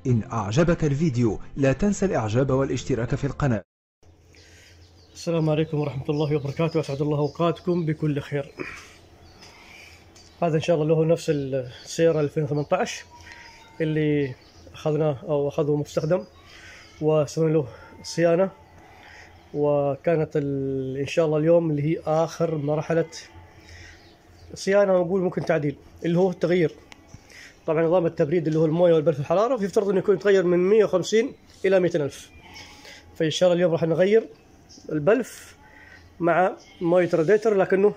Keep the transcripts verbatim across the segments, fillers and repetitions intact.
إن أعجبك الفيديو لا تنسى الإعجاب والاشتراك في القناة. السلام عليكم ورحمة الله وبركاته، أسعد الله أوقاتكم بكل خير. هذا إن شاء الله له نفس السيارة ألفين وثمانية عشر اللي أخذناه أو أخذه مستخدم وسوينا له صيانة، وكانت إن شاء الله اليوم اللي هي آخر مرحلة صيانة، نقول ممكن تعديل، اللي هو التغيير. طبعا نظام التبريد اللي هو المويه والبلف الحرارة يفترض انه يكون يتغير من مئة وخمسين الى مئتين ألف. فان شاء الله اليوم راح نغير البلف مع مويه راديتر، لكنه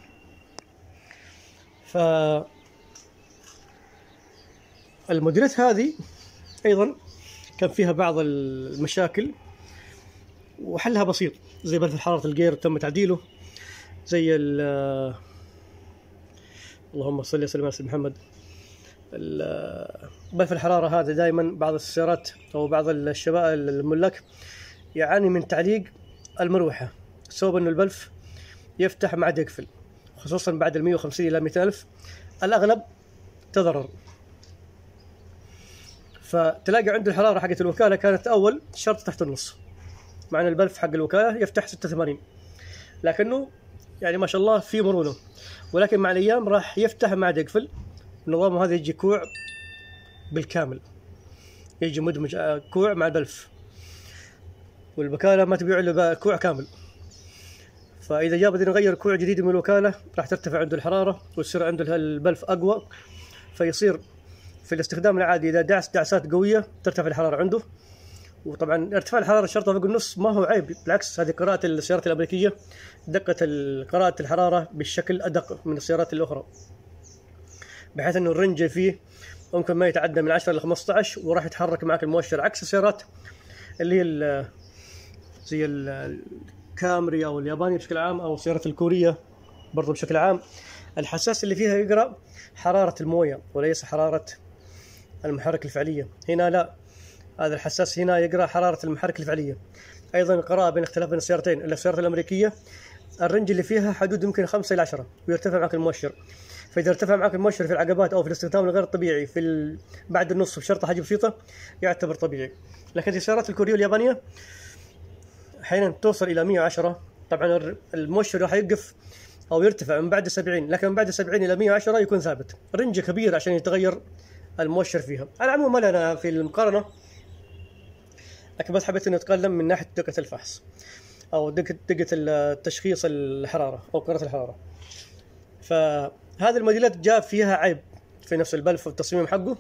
ف الموديلات هذه ايضا كان فيها بعض المشاكل وحلها بسيط، زي بلف حرارة الجير تم تعديله، زي ال اللهم صل وسلم على سيدنا محمد. بلف الحرارة هذا دائما بعض السيارات أو بعض الشباب الملاك يعاني من تعليق المروحة، سبب أنه البلف يفتح ما عاد يقفل، خصوصا بعد ال مئة وخمسين إلى مئتين ألف الأغلب تضرر. فتلاقي عنده الحرارة حقت الوكالة كانت أول شرط تحت النص، مع أن البلف حق الوكالة يفتح ستة وثمانين، لكنه يعني ما شاء الله في مرونة، ولكن مع الأيام راح يفتح ما عاد يقفل. النظام هذا يجي كوع بالكامل، يجي مدمج كوع مع البلف، والوكالة ما تبيع له كوع كامل. فإذا جاء بدنا نغير كوع جديد من الوكالة راح ترتفع عنده الحرارة وتصير عنده البلف أقوى، فيصير في الاستخدام العادي إذا دعس دعسات قوية ترتفع الحرارة عنده. وطبعا ارتفاع الحرارة شرطة فوق النص ما هو عيب، بالعكس هذه قراءة السيارات الأمريكية، دقة قراءة الحرارة بالشكل أدق من السيارات الأخرى، بحيث انه الرنج فيه ممكن ما يتعدى من عشرة إلى خمسة عشر، وراح يتحرك معك المؤشر، عكس السيارات اللي هي زي الكامري او الياباني بشكل عام، او السيارات الكورية برضو بشكل عام. الحساس اللي فيها يقرأ حرارة المويه وليس حرارة المحرك الفعلية. هنا لا، هذا الحساس هنا يقرأ حرارة المحرك الفعلية. ايضا القراءة بين اختلاف بين السيارتين، السيارات الامريكية الرنج اللي فيها حدود يمكن خمسة إلى عشرة ويرتفع معك المؤشر، فإذا ارتفع معك المؤشر في العقبات أو في الاستخدام الغير الطبيعي في ال... بعد النص بشرطة حاجة بسيطة يعتبر طبيعي. لكن في السيارات الكورية واليابانية أحيانا توصل إلى مئة وعشرة، طبعا المؤشر راح يقف أو يرتفع من بعد سبعين، لكن من بعد سبعين إلى مئة وعشرة يكون ثابت، رنج كبير عشان يتغير المؤشر فيها. على العموم ما لنا في المقارنة، لكن بس حبيت إني أتكلم من ناحية دقة الفحص أو دقة دقة التشخيص الحرارة أو قراءة الحرارة. فهذه الموديلات جاء فيها عيب في نفس البلف والتصميم حقه.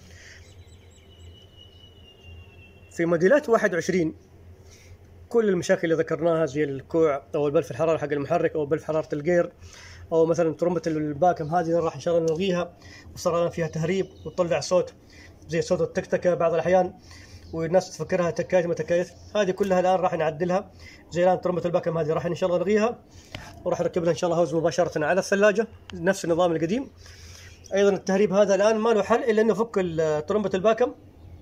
في موديلات واحد وعشرين كل المشاكل اللي ذكرناها زي الكوع او البلف الحراره حق المحرك او بلف حراره الجير او مثلا ترمبه الباكم، هذه راح ان شاء الله نلغيها، وصار فيها تهريب وتطلع صوت زي صوت التكتكه بعض الاحيان، والناس تفكرها تكايت ما تكايت، هذه كلها الان راح نعدلها. زي الان ترمبه الباكم هذه راح ان شاء الله نلغيها، وراح نركب لها ان شاء الله هوز مباشره على الثلاجه نفس النظام القديم. ايضا التهريب هذا الان ما له حل الا انه افك ترمبه الباكم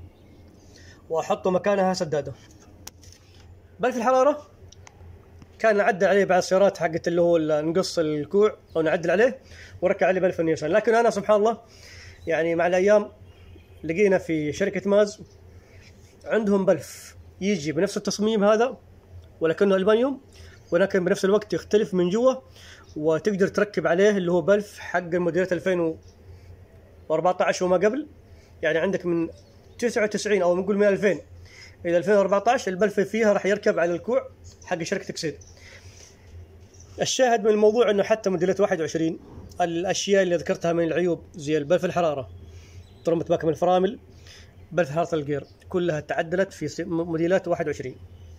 واحطه مكانها سداده. بلف الحراره كان نعدل عليه بعض السيارات حقت اللي هو نقص الكوع او نعدل عليه وركب عليه بلف النيسان، لكن انا سبحان الله يعني مع الايام لقينا في شركه ماز عندهم بلف يجي بنفس التصميم هذا ولكنه ألمنيوم، ولكن بنفس الوقت يختلف من جوا، وتقدر تركب عليه اللي هو بلف حق الموديلات ألفين وأربعة عشر وما قبل. يعني عندك من تسعة وتسعين او نقول من ألفين الى ألفين وأربعة عشر البلف فيها راح يركب على الكوع حق شركه اكسيد. الشاهد من الموضوع انه حتى موديلات واحد وعشرين الاشياء اللي ذكرتها من العيوب زي البلف الحراره، ترمبه باكم الفرامل، بلف حراره الجير، كلها تعدلت في موديلات واحد وعشرين،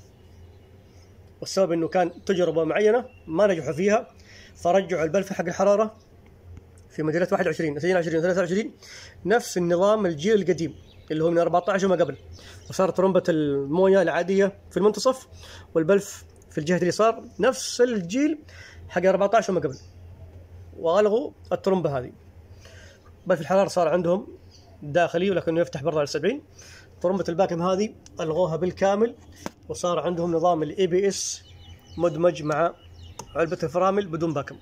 والسبب انه كان تجربه معينه ما نجحوا فيها، فرجعوا البلف حق الحراره في موديلات واحد وعشرين اثنين وعشرين وثلاثة وعشرين نفس النظام الجيل القديم اللي هو من أربعة عشر وما قبل، وصارت ترمبه المويه العاديه في المنتصف والبلف في الجهه اليسار نفس الجيل حق أربعة عشر وما قبل، والغوا الترمبه هذه. بلف الحراره صار عندهم داخلي ولكنه يفتح برا على سبعين. ترمبه الباكم هذه الغوها بالكامل وصار عندهم نظام الاي بي اس مدمج مع علبه الفرامل بدون باكم.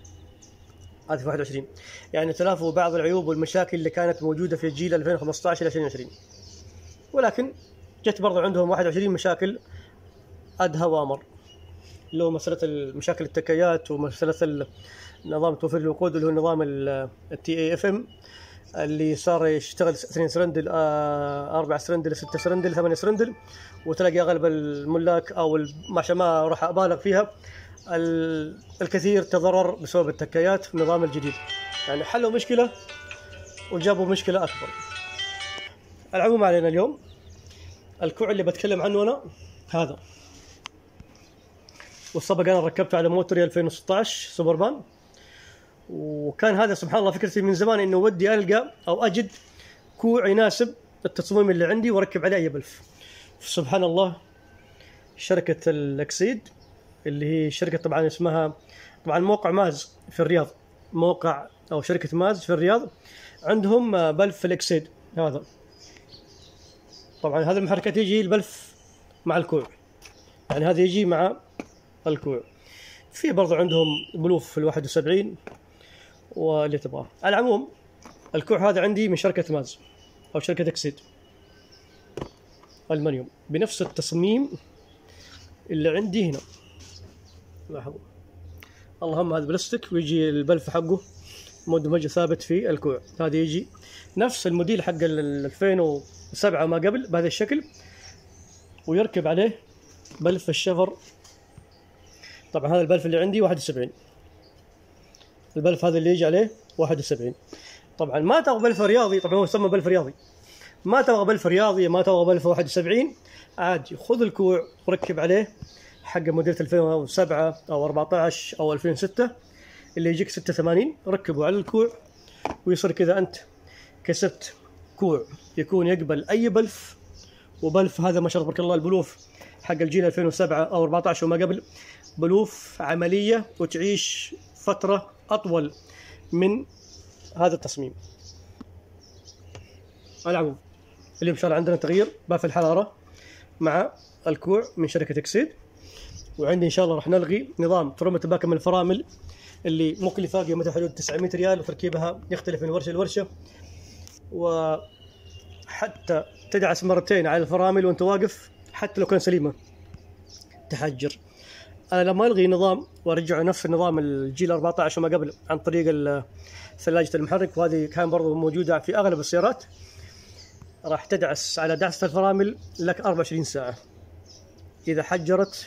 هذه في واحد وعشرين يعني تلافوا بعض العيوب والمشاكل اللي كانت موجوده في الجيل ألفين وخمسة عشر إلى ألفين وعشرين. ولكن جت برضو عندهم واحد وعشرين مشاكل أدهى وأمر، اللي هو مسألة المشاكل التكيات ومسألة نظام توفير الوقود اللي هو نظام التي اي اف ام اللي صار يشتغل اثنين سرندل أربعة سرندل ستة سرندل ثمانية سرندل، وتلاقي أغلب الملاك أو عشان ما أروح أبالغ فيها الكثير تضرر بسبب التكيات في النظام الجديد. يعني حلوا مشكلة وجابوا مشكلة أكبر. العموم علينا اليوم الكوع اللي بتكلم عنه أنا هذا، والسبق أنا ركبته على موتوري ألفين وستة عشر سوبرمان، وكان هذا سبحان الله فكرتي من زمان إنه ودي ألقى أو أجد كوع يناسب التصميم اللي عندي وأركب عليه أي بلف. سبحان الله شركة الأكسيد اللي هي شركة طبعا اسمها طبعا موقع ماز في الرياض، موقع أو شركة ماز في الرياض عندهم بلف الأكسيد هذا. طبعا هذا المحركات يجي البلف مع الكوع، يعني هذا يجي مع الكوع. في برضو عندهم بلوف في الواحد وسبعين واللي تبغاه. على العموم الكوع هذا عندي من شركة ماز أو شركة أكسيد ألمنيوم بنفس التصميم اللي عندي هنا. لاحظوا اللهم هذا بلاستيك ويجي البلف حقه مدمج ثابت في الكوع. هذا يجي نفس الموديل حق ألفين وسبعة ما قبل بهذا الشكل، ويركب عليه بلف الشفر. طبعا هذا البلف اللي عندي واحد وسبعين، البلف هذا اللي يجي عليه واحد وسبعين. طبعا ما تبغى بلف رياضي، طبعا هو يسمى بلف رياضي، ما تبغى بلف رياضي ما تبغى بلف واحد وسبعين عادي، خذ الكوع وركب عليه حق موديل ألفين وسبعة أو أربعة عشر أو ألفين وستة اللي يجيك ستة وثمانين، ركبه على الكوع ويصير كذا أنت كسبت كوع يكون يقبل أي بلف. وبلف هذا ما شاء الله تبارك الله البلوف حق الجيل ألفين وسبعة أو أربعة عشر وما قبل بلوف عملية وتعيش فترة أطول من هذا التصميم. العموم اليوم إن شاء الله عندنا تغيير بلف الحرارة مع الكوع من شركة أكسيد، وعندي إن شاء الله راح نلغي نظام ترمة باكم الفرامل اللي مكلفة قيمتها حدود تسعمائة ريال، وتركيبها يختلف من ورشة لورشة، وحتى تدعس مرتين على الفرامل وانت واقف حتى لو كان سليمة تحجر. أنا لما ألغي نظام وأرجع نفس النظام الجيل أربعة عشر وما قبل عن طريق ثلاجة المحرك، وهذه كان برضو موجودة في أغلب السيارات، راح تدعس على دعسة الفرامل لك أربعة وعشرين ساعة. إذا حجرت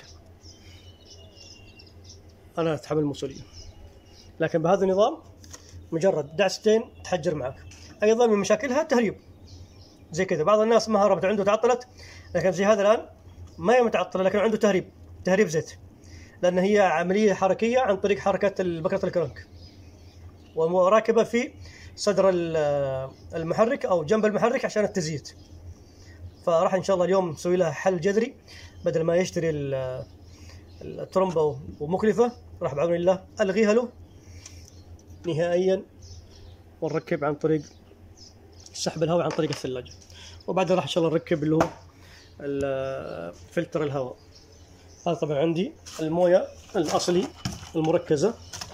أنا أتحمل المسؤولية، لكن بهذا النظام مجرد دعستين تحجر معك. أيضا من مشاكلها التهريب زي كذا، بعض الناس ما هربت عنده تعطلت، لكن زي هذا الآن ما هي متعطلة لكن عنده تهريب تهريب زيت، لأن هي عملية حركية عن طريق حركة بكرة الكرنك، وراكبة في صدر المحرك أو جنب المحرك عشان التزييت. فراح إن شاء الله اليوم نسوي لها حل جذري، بدل ما يشتري الترمبة ومكلفة راح بعون الله ألغيها له نهائيا، ونركب عن طريق سحب الهواء عن طريق الثلاجة. وبعدها راح إن شاء الله نركب اللي هو فلتر الهواء. هذا طبعا عندي الموية الأصلي المركزة،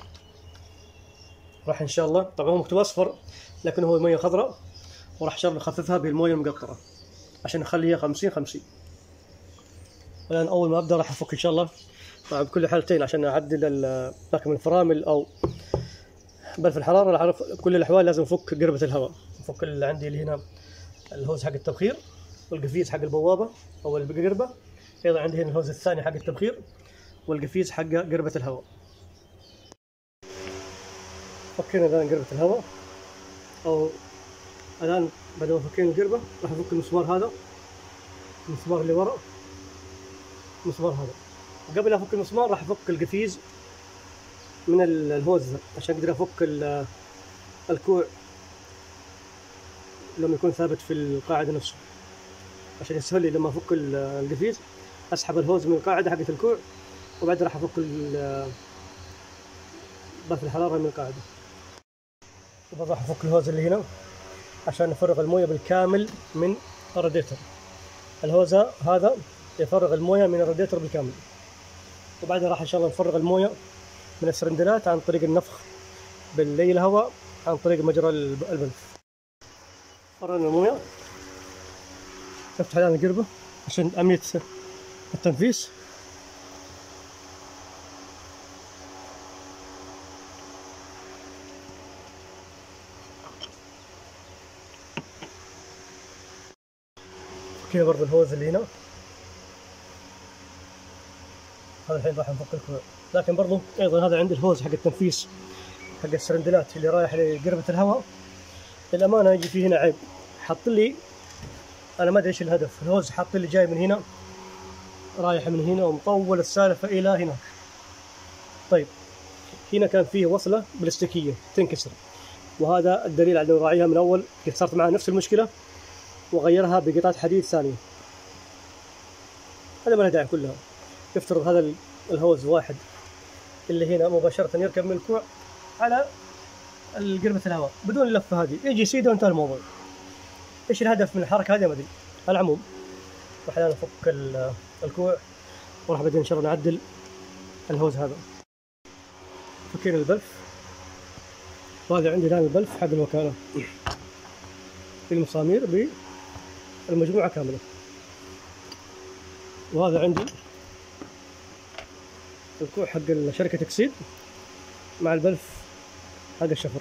راح إن شاء الله طبعا هو مكتوب أصفر لكن هو موية خضراء، وراح إن شاء الله نخففها بالموية المقطرة عشان نخليها خمسين خمسين. الآن أول ما أبدأ راح أفك إن شاء الله طبعا بكل حالتين عشان أعدل باكم الفرامل أو بلف الحرارة. راح أعرف كل الأحوال لازم أفك قربة الهواء، أفك اللي عندي اللي هنا الهوز حق التبخير والقفيز حق البوابة أو القربة. أيضا عندي هنا الهوز الثاني حق التبخير والقفيز حق قربة الهواء. فكينا الآن قربة الهواء، أو الآن بعد ما فكينا القربة راح أفك المسمار هذا، المسمار اللي ورا، المسمار هذا. وقبل لا أفك المسمار راح أفك القفيز من الهوز عشان أقدر أفك الكوع لما يكون ثابت في القاعدة نفسه، عشان يسهل لي لما أفك القفيز أسحب الهوز من القاعدة حقت الكوع، وبعد راح أفك بلف الحرارة من القاعدة. وبعد راح أفك الهوز اللي هنا عشان نفرغ الموية بالكامل من الراديتر. الهوز هذا يفرغ الموية من الراديتر بالكامل، وبعدها راح إن شاء الله نفرغ الموية من السرندلات عن طريق النفخ باللي الهواء عن طريق مجرى البلف. فرغنا الموية افتح الآن القربة عشان عملية التنفيس. كذا برضه الهوز اللي هنا، هذا الحين راح نفك الكوع، لكن برضه ايضا هذا عندي الهوز حق التنفيس حق السرندلات اللي رايح لقربة الهواء. للأمانة يجي فيه هنا عيب، حط لي أنا ما أدري إيش الهدف، الهوز حط لي جاي من هنا رايح من هنا ومطول السالفة إلى هنا. طيب هنا كان فيه وصلة بلاستيكية تنكسر، وهذا الدليل على انه راعيها من أول، قد صارت معاه نفس المشكلة وغيرها بقطعة حديد ثانية. هذا ما له داعي كلها. يفترض هذا الهوز واحد اللي هنا مباشرة يركب من الكوع على قربة الهواء بدون اللفة هذه، يجي سيده وانتهى الموضوع. ايش الهدف من الحركة هذه ما ادري. على العموم راح الان نفك الكوع وراح بعدين ان شاء الله نعدل الهوز هذا. فكينا البلف، وهذا عندي الان البلف حق الوكالة في المسامير بالمجموعة كاملة، وهذا عندي الكوع حق شركة اكسيد مع البلف حق الشفر.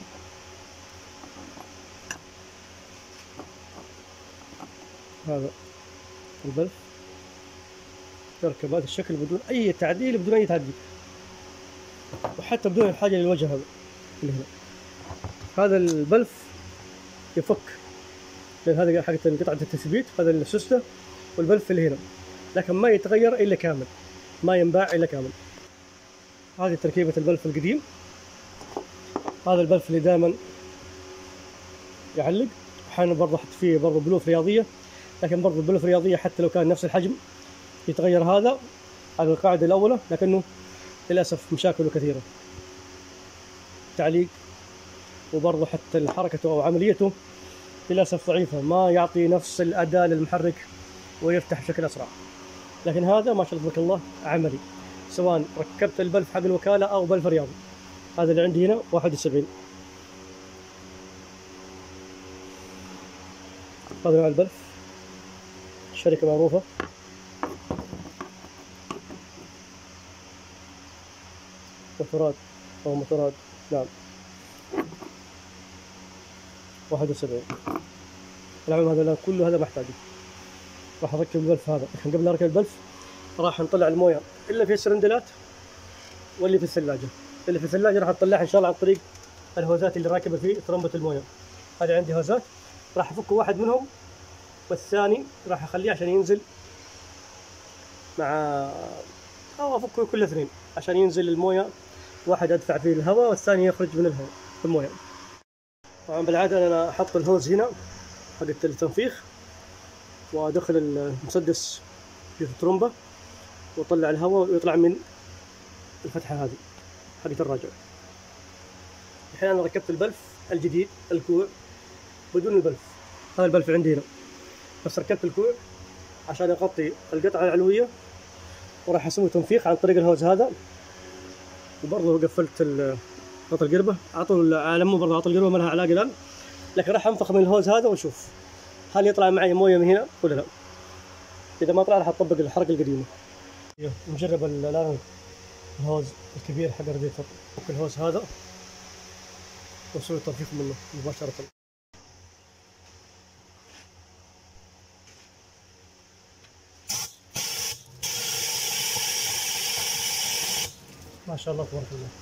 هذا البلف يركب بهذا الشكل بدون أي تعديل، بدون أي تعديل، وحتى بدون الحاجة للوجه هذا اللي هنا. هذا البلف يفك، لأن هذا حق قطعة التثبيت، هذا السوستة والبلف اللي هنا، لكن ما يتغير إلا كامل، ما ينباع إلا كامل. هذه تركيبة البلف القديم. هذا البلف اللي دائما يعلق، أحيانا برضه أحط فيه برضه بلوف رياضية، لكن برضه البلوف الرياضية حتى لو كان نفس الحجم يتغير هذا على القاعدة الأولى، لكنه للأسف مشاكله كثيرة، تعليق، وبرضه حتى حركته أو عمليته للأسف ضعيفة، ما يعطي نفس الأداء للمحرك ويفتح بشكل أسرع. لكن هذا ما شاء الله تبارك الله عملي، سواء ركبت البلف حق الوكالة أو بلف رياضي. هذا اللي عندي هنا واحد وسبعين. هذا نوع البلف، شركة معروفة. موتورات أو موتورات نعم واحد وسبعين. العموم هذا الآن كله هذا محتاجه. راح أركب البلف هذا، لكن قبل أركب البلف راح نطلع المويه إلا في السرندلات واللي في الثلاجة. اللي في الثلاجة راح نطلعها إن شاء الله عن طريق الهوزات اللي راكبة في ترمبة المويه. هذه عندي هوزات، راح أفك واحد منهم والثاني راح أخليه عشان ينزل مع، أو أفكه كل اثنين عشان ينزل المويه، واحد أدفع فيه الهواء والثاني يخرج من الهواء المويه. طبعا بالعادة أنا أحط الهوز هنا حق التنفيخ وأدخل المسدس في الترمبة وأطلع الهواء ويطلع من الفتحة هذه حقت الراجع. الحين أنا ركبت البلف الجديد الكوع بدون البلف. هذا البلف عندي هنا، بس ركبت الكوع عشان أغطي القطعة العلوية، وراح أسوي تنفيخ عن طريق الهوز هذا. وبرضه قفلت غطا القربة، أعطوا على مو برضه، أعطوا القربة ما لها علاقة الآن، لكن راح أنفخ من الهوز هذا وأشوف هل يطلع معي مويه من هنا ولا لا. إذا ما طلع راح أطبق الحركة القديمة. نجرب الآن الهوز الكبير حق الراديتر، فك الهوز هذا وأسوي تنفيخ منه مباشرة. ما شاء الله تبارك الله.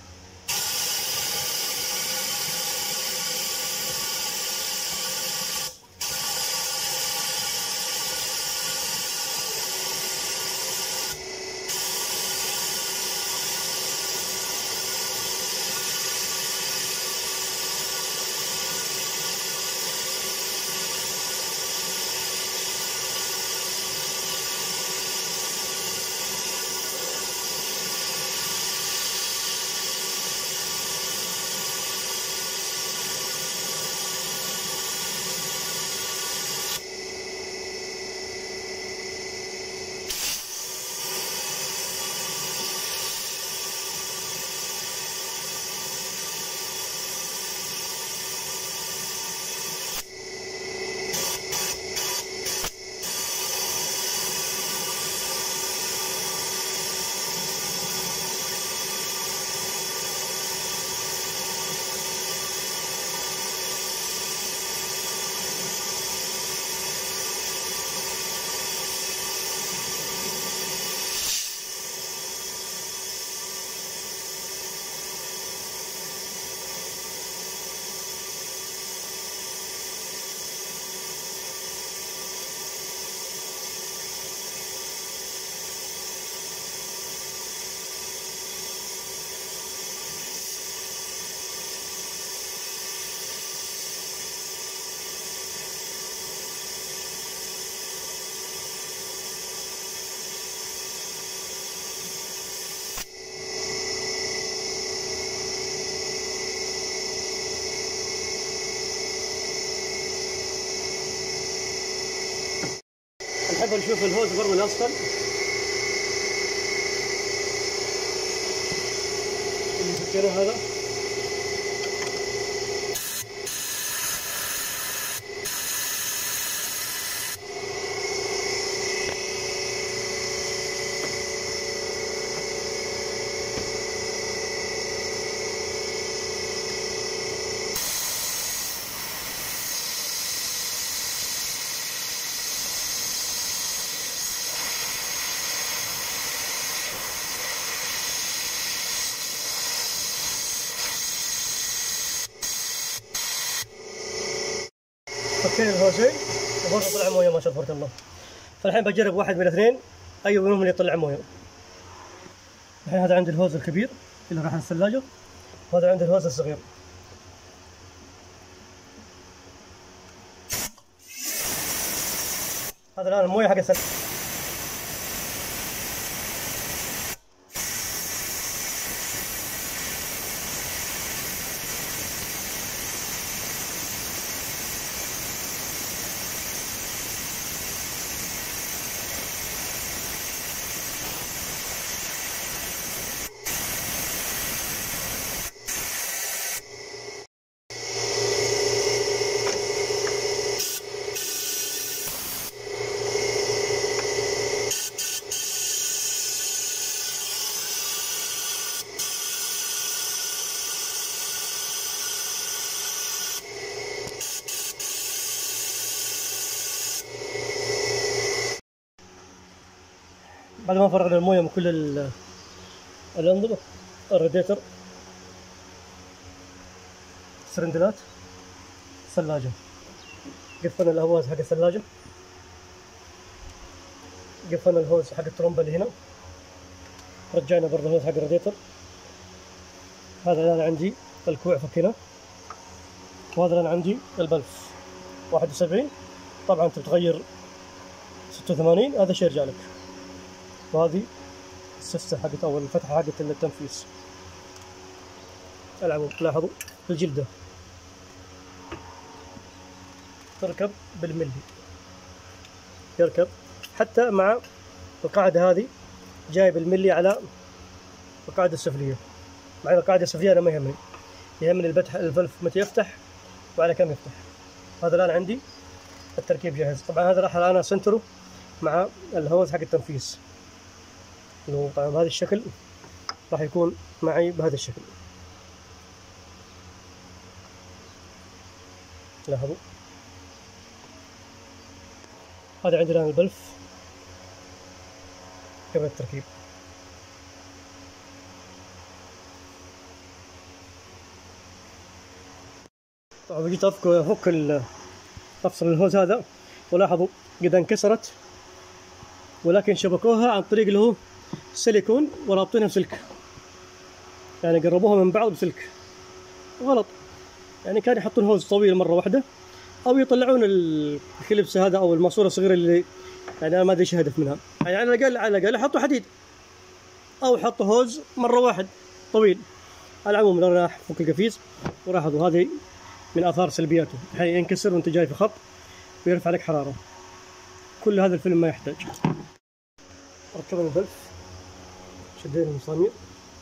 نشوف الهوز برضه الاسفل اللي فكيناه هذا. فكينا الهوزين وبرضه طلع مويه ما شاء الله تبارك الله. فالحين بجرب واحد من الاثنين اي منهم اللي يطلع مويه. الحين هذا عندي الهوز الكبير اللي راح الثلاجه، وهذا عندي الهوز الصغير. هذا الان المويه حق الثلاجه. بعد ما فرغنا المويه من كل الانظمه، الراديتر، السرندلات، الثلاجه، قفلنا الهواز حق الثلاجه، قفلنا الهوز حق الترومبه اللي هنا، رجعنا برضه الهوز حق الراديتر. هذا الان عندي الكوع فكيناه، وهذا الان عندي البلف واحد وسبعين. طبعا انت بتغير ستة وثمانين، هذا شيء يرجع لك. وهذه السفسة حقت أو الفتحة حقت التنفيذ. العمود لاحظوا الجلدة تركب بالملي، يركب حتى مع القاعدة هذه جاي بالملي على القاعدة السفلية. مع القاعدة السفلية أنا ما يهمني، يهمني الفتح الفلف متى يفتح وعلى كم يفتح. هذا الآن عندي التركيب جاهز. طبعا هذا راح الآن أسنتره مع الهوز حق التنفيذ، انه طبعا بهذا الشكل راح يكون معي بهذا الشكل. لاحظوا هذا عندنا الان البلف قبل التركيب. طبعا جيت افك افك افصل الهوز هذا، ولاحظوا قد انكسرت، ولكن شبكوها عن طريق اللي هو سيليكون ورابطينها بسلك، يعني قربوها من بعض بسلك. غلط، يعني كان يحطون هوز طويل مره واحده، او يطلعون الكليبس هذا او الماسوره الصغيره اللي يعني انا ما ادري ايش الهدف منها. يعني على الاقل على الاقل حطوا حديد او حطوا هوز مره واحد طويل. على العموم انا راح افك القفيز، ولاحظوا هذه من اثار سلبياته، الحين ينكسر وانت جاي في خط ويرفع لك حراره. كل هذا الفيلم ما يحتاج. ركبنا البلف، شدينا المسامير،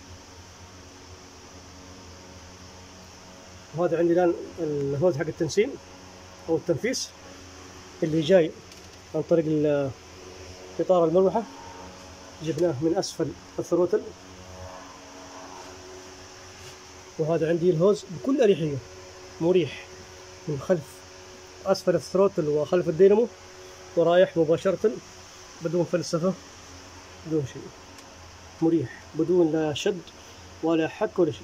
وهذا عندي الآن الهوز حق التنسيم أو التنفيس اللي جاي عن طريق إطار المروحة. جبناه من أسفل الثروتل، وهذا عندي الهوز بكل أريحية، مريح من خلف أسفل الثروتل وخلف الدينامو، ورايح مباشرة بدون فلسفة بدون شيء، مريح بدون لا شد ولا حك ولا شيء.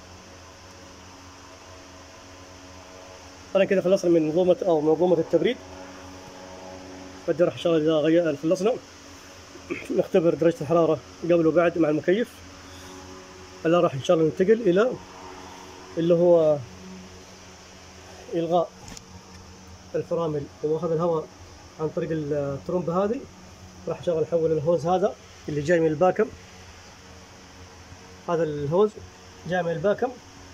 أنا كذا خلصنا من منظومة أو منظومة التبريد. بدي راح إن شاء الله إذا غير خلصنا نختبر درجة الحرارة قبل وبعد مع المكيف. هلا راح إن شاء الله ننتقل إلى اللي هو إلغاء الفرامل وأخذ الهواء عن طريق الترومبة هذه. راح إن شاء الله نحول الهوز هذا اللي جاي من الباكم، هذا الهوز جاي من الباكم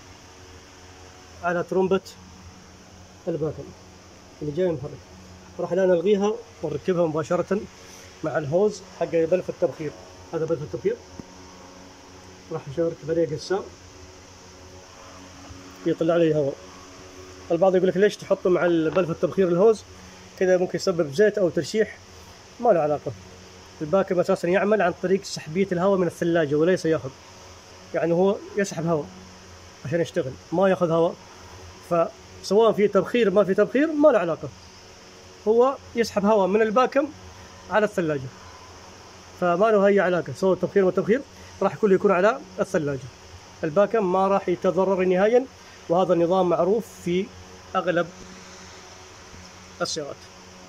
على ترومبة الباكم اللي جاي محرك. راح الآن نلغيها ونركبها مباشرة مع الهوز حق بلف التبخير. هذا بلف التبخير راح نركب عليه قسام يطلع لي هواء. البعض يقول لك ليش تحطه مع بلف التبخير الهوز كذا ممكن يسبب زيت او ترشيح. ما له علاقه. الباكم اساسا يعمل عن طريق سحبيه الهواء من الثلاجه وليس ياخذ، يعني هو يسحب هواء عشان يشتغل، ما ياخذ هواء. فسواء في تبخير ما في تبخير ما له علاقه، هو يسحب هواء من الباكم على الثلاجه، فما له اي علاقه. سواء تبخير ولا تبخير راح كله يكون على الثلاجه. الباكم ما راح يتضرر نهائيا، وهذا النظام معروف في اغلب السيارات.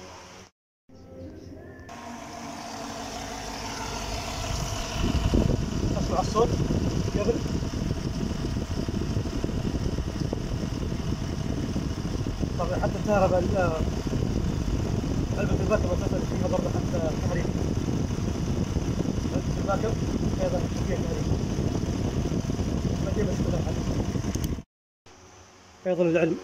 اسمع الصوت قبل. طبعا حتى الكهرباء علبة الباكم اساسا فيها برضه حتى تحريك. علبة الباكم ايضا فيها تحريك. ايضا العلم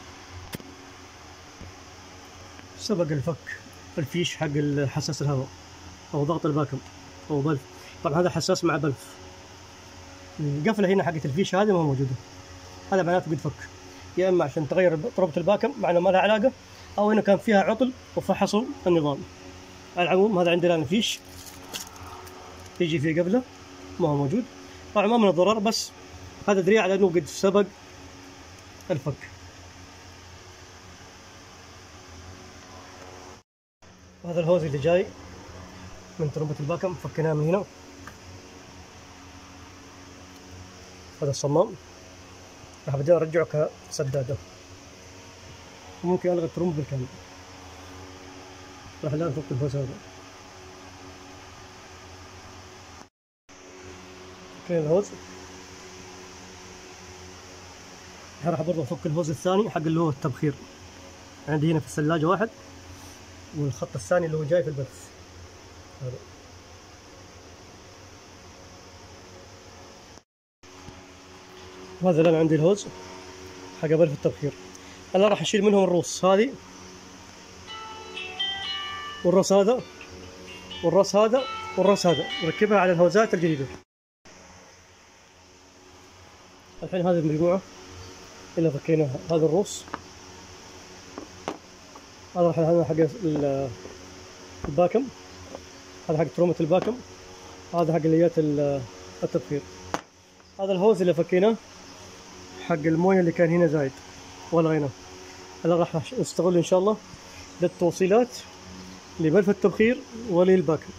سبق الفك الفيش حق حساس الهواء او ضغط الباكم او بلف. طبعا هذا حساس مع بلف. القفله هنا حقت الفيش هذه ما موجوده، هذا معناته قد فك، يا اما عشان تغير تربط الباكم مع انه ما لها علاقه، او انه كان فيها عطل وفحصوا النظام. على العموم هذا عندنا الفيش يجي فيه قفله ما هو موجود. طبعا ما من الضرر، بس هذا دليل على انه قد سبق الفك. وهذا الهوز اللي جاي من ترمبة الباكم فكناه من هنا. هذا الصمام راح بدي ارجعه كسداده، وممكن الغي الترمبة بالكامل. راح الان نفك الهوز هذا. فين الهوز؟ راح برضه افك الهوز الثاني حق اللي هو التبخير. عندي هنا في الثلاجة واحد، والخط الثاني اللي هو جاي في البث هذا. وهذا الان عندي الهوز حق بلف التبخير. انا راح اشيل منهم الروس هذه والراس هذا والراس هذا والراس هذا، وركبها على الهوزات الجديدة. الحين هذه المجموعة اللي فكيناها، هذا الروس، هذا راح هذا حق الباكم، هذا حق ترومة الباكم، هذا حق اليات التبخير. هذا الهوز اللي فكيناه حق المويه اللي كان هنا زايد ولغيناه. هذا راح نستغل ان شاء الله للتوصيلات لبلف التبخير وللباكم.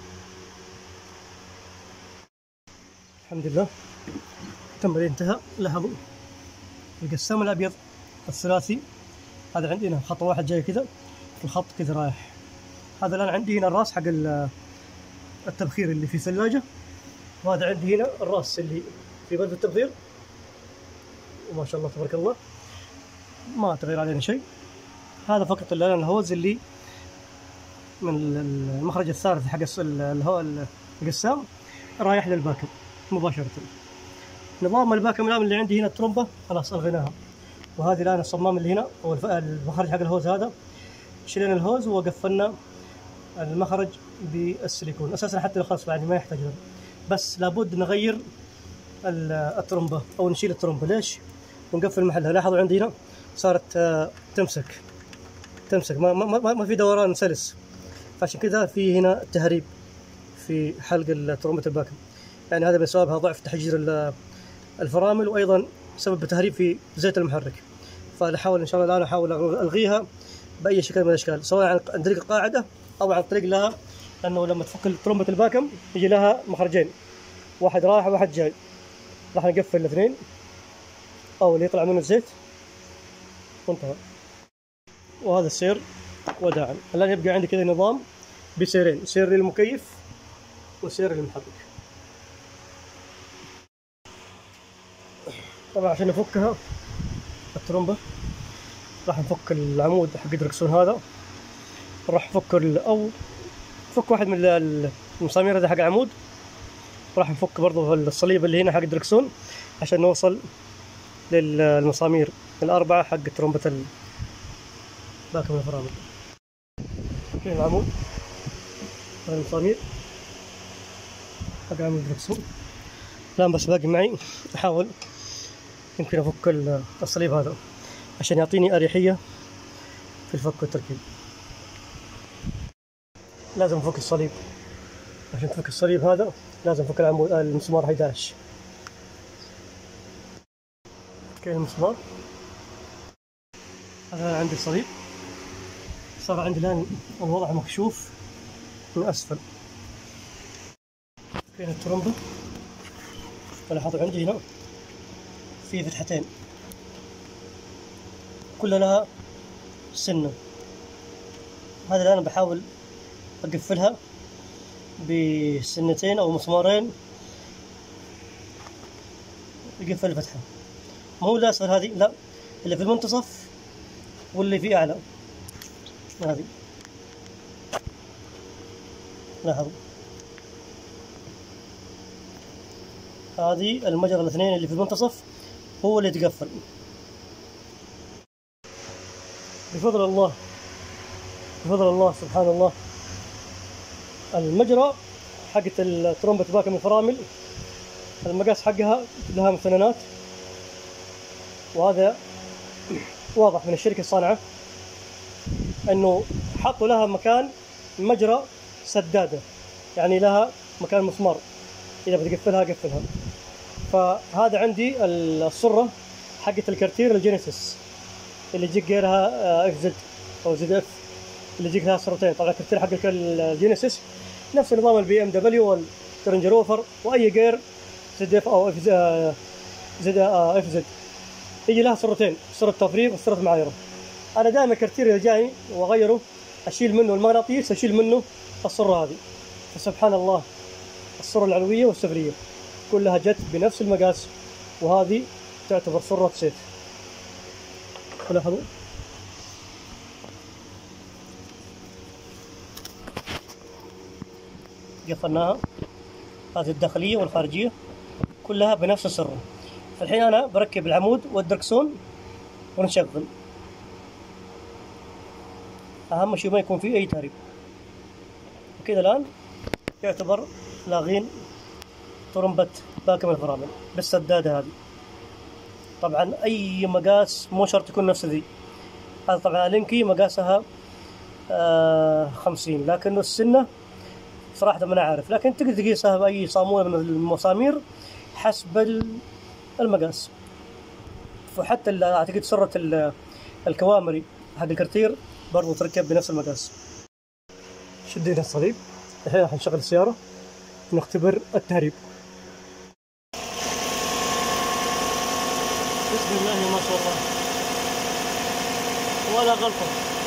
الحمد لله تم انتهى. لاحظوا القسام الابيض الثلاثي، هذا عندنا خط واحد جاي كذا، الخط كذا رايح. هذا الان عندي هنا الراس حق التبخير اللي في ثلاجة، وهذا عندي هنا الراس اللي في بلف التبخير. وما شاء الله تبارك الله ما تغير علينا شيء. هذا فقط الان الهوز اللي من المخرج الثالث حق الهواء القسام رايح للباكم مباشرة. نظام الباكم الان اللي عندي هنا الترومبة خلاص الغيناها، وهذه الان الصمام اللي هنا او المخرج حق الهوز هذا شلنا الهوز وقفلنا المخرج بالسيليكون. اساسا حتى لو خلاص يعني ما يحتاج له، بس لابد نغير الترومبة او نشيل الترومبة. ليش؟ ونقفل محلها. لاحظوا عندي هنا صارت تمسك تمسك ما ما ما في دوران سلس، فعشان كذا في هنا تهريب في حلق ترومبة الباكم. يعني هذا بسببها ضعف تحجير الفرامل، وايضا سبب تهريب في زيت المحرك. فنحاول ان شاء الله الان احاول الغيها باي شكل من الاشكال، سواء عن طريق القاعده او عن طريق لها، لانه لما تفك ترومبة الباكم يجي لها مخرجين، واحد رايح وواحد جاي. راح نقفل الاثنين او اللي يطلع منه الزيت وانتهى. وهذا السير وداعا. الان يبقى عندي كذا نظام بسيرين، سير للمكيف وسير للمحرك. طبعا عشان نفكها الترومبة راح نفك العمود حق الدركسون هذا، راح نفك او نفك واحد من المسامير هذا حق العمود، راح نفك برضو الصليب اللي هنا حق الدركسون عشان نوصل للمسامير الأربعة حق ترومبة الباكم الفرامل. كذا العمود هذه المسامير حق عمود الدركسون. الآن بس باقي معي أحاول يمكن أفك الصليب هذا عشان يعطيني أريحية في الفك والتركيب. لازم أفك الصليب، عشان تفك الصليب هذا لازم أفك العمود المسمار أحد عشر. فكينا المسمار هذا. عندي الصليب، صار عندي الآن الوضع مكشوف من أسفل. فكينا الترمبة، ولاحظوا عندي هنا في فتحتين كلها لها سنة. هذا الآن بحاول أقفلها بسنتين أو مسمارين يقفل الفتحة. ما هو اللي أسفل هذه، لا، اللي في المنتصف واللي في أعلى هذه. لاحظوا هذه المجرى الاثنين اللي في المنتصف هو اللي يتقفل. بفضل الله بفضل الله سبحان الله، المجرى حقت الترمبة باكم الفرامل المقاس حقها لها مسننات، وهذا واضح من الشركة الصانعة انه حطوا لها مكان مجرى سدادة، يعني لها مكان مسمار اذا بتقفلها قفلها. فهذا عندي الصرة حقت الكارتير الجينيسيس اللي يجيك غيرها اف زد او زد اف، اللي يجيك لها صورتين. طبعا الكارتير حق الجينيسيس نفس نظام البي ام دبليو والرينج روفر واي غير زد اف او اف زد اف زد، يجي لها صورتين، صورة تفريغ وصورة معايرة. انا دائما الكارتير اللي جاي واغيره اشيل منه المغناطيس، اشيل منه الصورة هذه. فسبحان الله الصورة العلوية والسفلية كلها جت بنفس المقاس، وهذه تعتبر صورة سيف. لاحظوا قفلناها، هذه الداخلية والخارجية كلها بنفس الصورة. فالحين أنا بركب العمود والدركسون ونشغل. أهم شيء ما يكون فيه أي تهريب. وكذا الآن يعتبر لاغين طرمبة باكم الفرامل بالسدادة هذه. طبعا أي مقاس مو شرط يكون نفس ذي. هذا طبعا لينكي مقاسها آه خمسين، لكنه السنة صراحة ما أنا عارف، لكن تقدر تقيسها بأي صامولة من المسامير حسب المقاس. وحتى أعتقد صرة الكوامري حق الكرتير برضو تركب بنفس المقاس. شدينا الصليب، الحين راح نشغل السيارة ونختبر التهريب. بسم الله ما شاء الله ولا غلطة.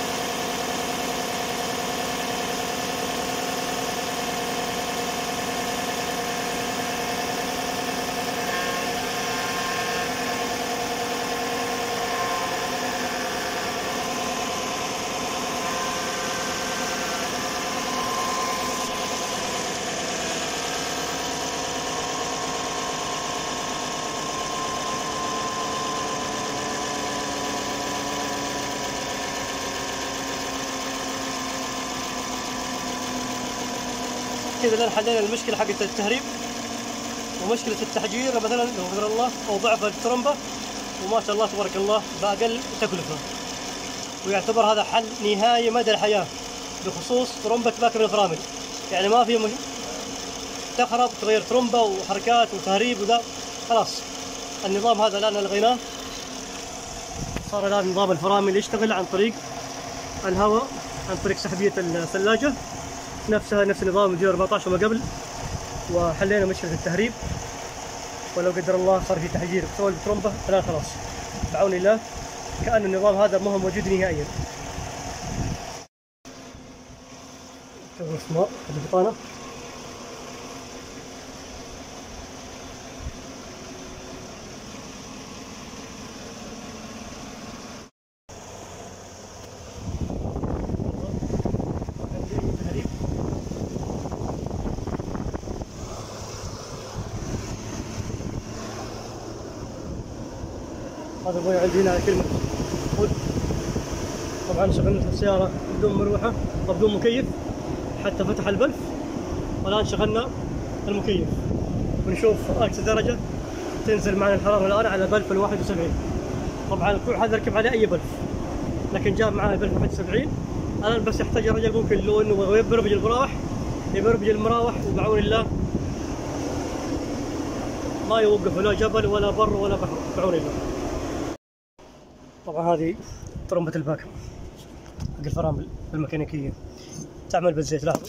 كذا الآن حلينا المشكلة حقت التهريب ومشكلة التحجير مثلا لو قدر الله أو ضعف الترمبة، وما شاء الله تبارك الله بأقل تكلفة. ويعتبر هذا حل نهائي مدى الحياة بخصوص ترمبة باكم الفرامل. يعني ما في مش... تخرب تغير ترمبة وحركات وتهريب وذا، خلاص النظام هذا الآن ألغيناه. صار الآن نظام الفرامل يشتغل عن طريق الهواء، عن طريق سحبية الثلاجة نفسها نفس نظام جي أربعة عشر وما قبل. وحلينا مشكلة التهريب، ولو قدر الله صار في تحجير بسبب الترمبة الآن خلاص بعون الله كأن النظام هذا ما هو موجود نهائيا. شوف المسمار البطانة، هذا ابوي عندي هنا كلمة خذ. طبعا شغلنا السيارة بدون مروحة وبدون مكيف، حتى فتح البلف والآن شغلنا المكيف ونشوف أقصى درجة تنزل معنا الحرارة الآن على بلف الواحد وسبعين. طبعا الكوع هذا ركب عليه أي بلف، لكن جاب معنا بلف واحد وسبعين. الآن بس يحتاج الرجل ممكن لو إنه يبرمج المراوح يبرمج المراوح وبعون الله ما يوقف لا جبل ولا بر ولا بحر بعون الله. طبعا هذه طرمبة الباكم حق الفرامل الميكانيكية تعمل بالزيت، لاحظوا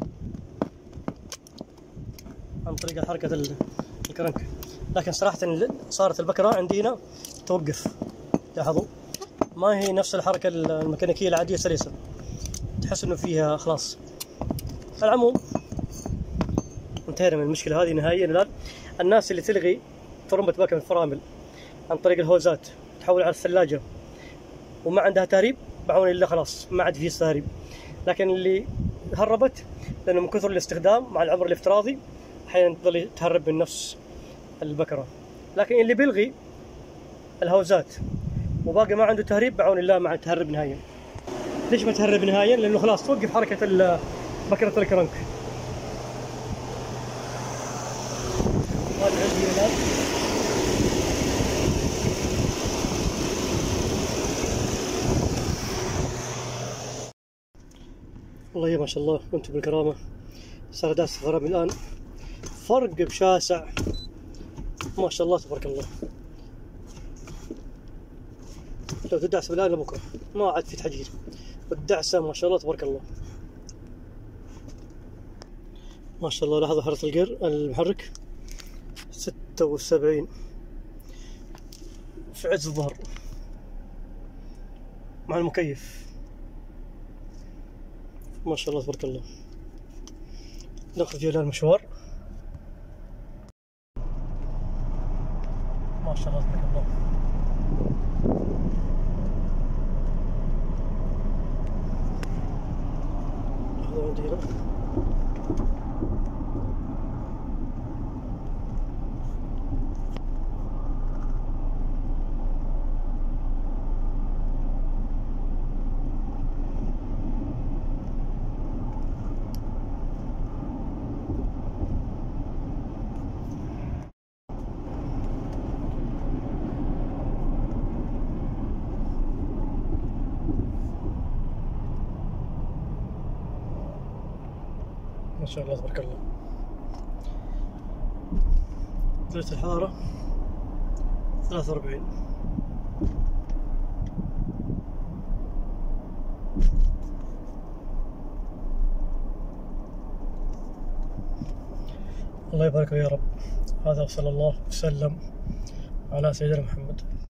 عن طريق حركة الكرنك. لكن صراحة صارت البكرة عندنا توقف، لاحظوا ما هي نفس الحركة الميكانيكية العادية سلسة، تحس انه فيها خلاص. على العموم انتهينا من المشكلة هذه نهائيا. الآن الناس اللي تلغي طرمبة باكم الفرامل عن طريق الهوزات تحول على الثلاجة وما عندها تهريب بعون الله خلاص ما عاد فيه تهريب. لكن اللي هربت لأنه من كثر الاستخدام مع العمر الافتراضي أحيانا تظل تهرب من نفس البكرة. لكن اللي بيلغي الهوزات وباقي ما عنده تهريب بعون الله ما عاد تهرب نهائيا. ليش ما تهرب نهائيا؟ لأنه خلاص توقف حركة بكرة الكرنك. هذا عندي الآن والله ما شاء الله وانتم بالكرامة صار داس الفرامل الآن فرق بشاسع ما شاء الله تبارك الله. لو تدعس بالآن لبكرة ما عاد في تحجير، والدعسة ما شاء الله تبارك الله ما شاء الله. لاحظوا حرارة الجير المحرك ستة وسبعين في عز الظهر مع المكيف ما شاء الله تبارك الله. ناخذ الآن المشوار ما شاء الله تبارك الله. هذا عندي هنا ما شاء الله تبارك الله. درجة الحرارة ثلاثة وأربعين. الله يبارك يا رب. هذا وصلى الله وسلم على سيدنا محمد.